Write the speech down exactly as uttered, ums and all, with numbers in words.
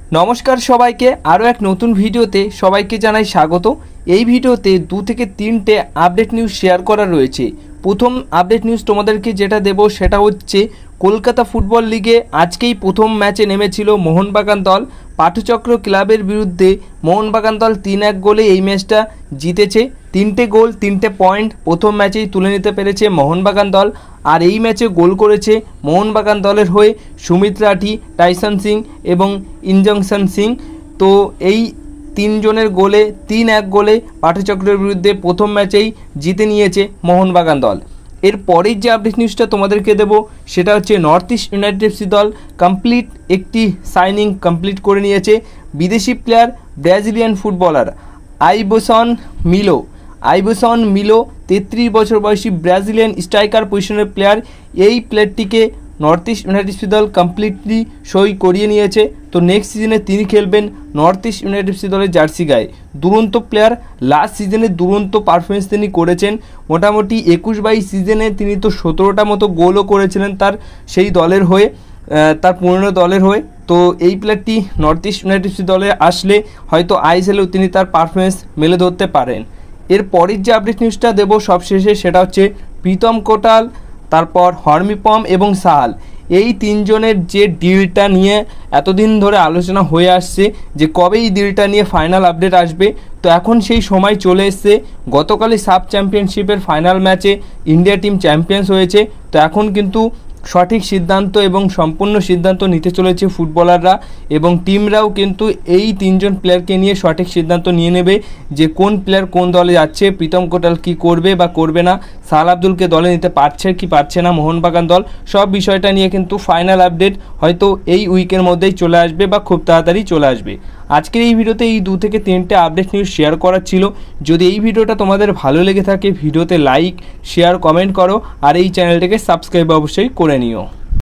নমস্কার সবাইকে, আরও এক নতুন ভিডিওতে সবাইকে জানাই স্বাগত। এই ভিডিওতে দু থেকে তিনটে আপডেট নিউজ শেয়ার করা রয়েছে। প্রথম আপডেট নিউজ তোমাদেরকে যেটা দেব সেটা হচ্ছে কলকাতা ফুটবল লিগে আজকেই প্রথম ম্যাচে নেমেছিল মোহনবাগান দল। পাঠচক্র ক্লাবের বিরুদ্ধে মোহনবাগান দল তিন এক গোলে এই ম্যাচটা জিতেছে। তিনটে গোল তিনটে পয়েন্ট প্রথম ম্যাচেই তুলে নিতে পেরেছে মোহনবাগান দল। আর এই ম্যাচে গোল করেছে মোহনবাগান দলের হয়ে সুমিত রাঠি, টাইসন সিং এবং ইনজংশন সিং। তো এই তিনজনের গোলে তিন এক গোলে পাঠচক্রের বিরুদ্ধে প্রথম ম্যাচেই জিতে নিয়েছে মোহনবাগান দল। এর পরের যে আপডেট নিউজটা তোমাদেরকে দেবো সেটা হচ্ছে নর্থ ইস্ট ইউনাইটেড এফসি দল কমপ্লিট একটি সাইনিং কমপ্লিট করে নিয়েছে। বিদেশি player Brazilian footballer Ibson Melo Ibson Melo তেত্রিশ বছর বয়সী ব্রাজিলিয়ান স্ট্রাইকার পজিশনের প্লেয়ার। এই প্লেয়ারটিকে নর্থ ইস্ট ইউনাইটেড এফসি দল কমপ্লিটলি সই করিয়ে নিয়েছে। তো নেক্সট সিজনে তিনি খেলবেন নর্থ ইস্ট ইউনাইটেড এফসি দলের জার্সি গায়ে। দুরন্ত প্লেয়ার, লাস্ট সিজনে দুরন্ত পারফরমেন্স তিনি করেছেন। মোটামুটি একুশ বাইশ সিজনে তিনি তো সতেরোটা মতো গোলও করেছিলেন তার সেই দলের হয়ে, তার পুরনো দলের হয়ে। তো এই প্লেয়ারটি নর্থ ইস্ট ইউনাইটেড এফসি দলে আসলে হয়তো আইএসএলেও তিনি তার পারফরমেন্স মেলে ধরতে পারেন। এর পরের যে আপডেট নিউজটা দেবো সবশেষে সেটা হচ্ছে প্রীতম কোটাল, তারপর হরমিপম এবং সাহাল, এই তিনজনের যে ডিলটা নিয়ে এতদিন ধরে আলোচনা হয়ে আসছে যে কবে এই ডিলটা নিয়ে ফাইনাল আপডেট আসবে। তো এখন সেই সময় চলে এসছে। গতকালই সাব চ্যাম্পিয়নশিপের ফাইনাল ম্যাচে ইন্ডিয়া টিম চ্যাম্পিয়ন্স হয়েছে। তো এখন কিন্তু সঠিক সিদ্ধান্ত এবং সম্পূর্ণ সিদ্ধান্ত নিতে চলেছে ফুটবলাররা এবং টিমরাও কিন্তু এই তিনজন প্লেয়ারকে নিয়ে সঠিক সিদ্ধান্ত নিয়ে নেবে যে কোন প্লেয়ার কোন দলে যাচ্ছে, প্রীতম কোটাল কি করবে বা করবে না, সাহাল আব্দুলকে দলে নিতে পারছে কি পারছে না মোহনবাগান দল। সব বিষয়টা নিয়ে কিন্তু ফাইনাল আপডেট হয়তো এই উইকের মধ্যেই চলে আসবে বা খুব তাড়াতাড়ি চলে আসবে। আজকের এই ভিডিওতে এই দু থেকে তিনটে আপডেট নিউজ শেয়ার করার ছিল। যদি এই ভিডিওটা তোমাদের ভালো লেগে থাকে ভিডিওতে লাইক, শেয়ার, কমেন্ট করো আর এই চ্যানেলটাকে সাবস্ক্রাইব অবশ্যই করে নিও।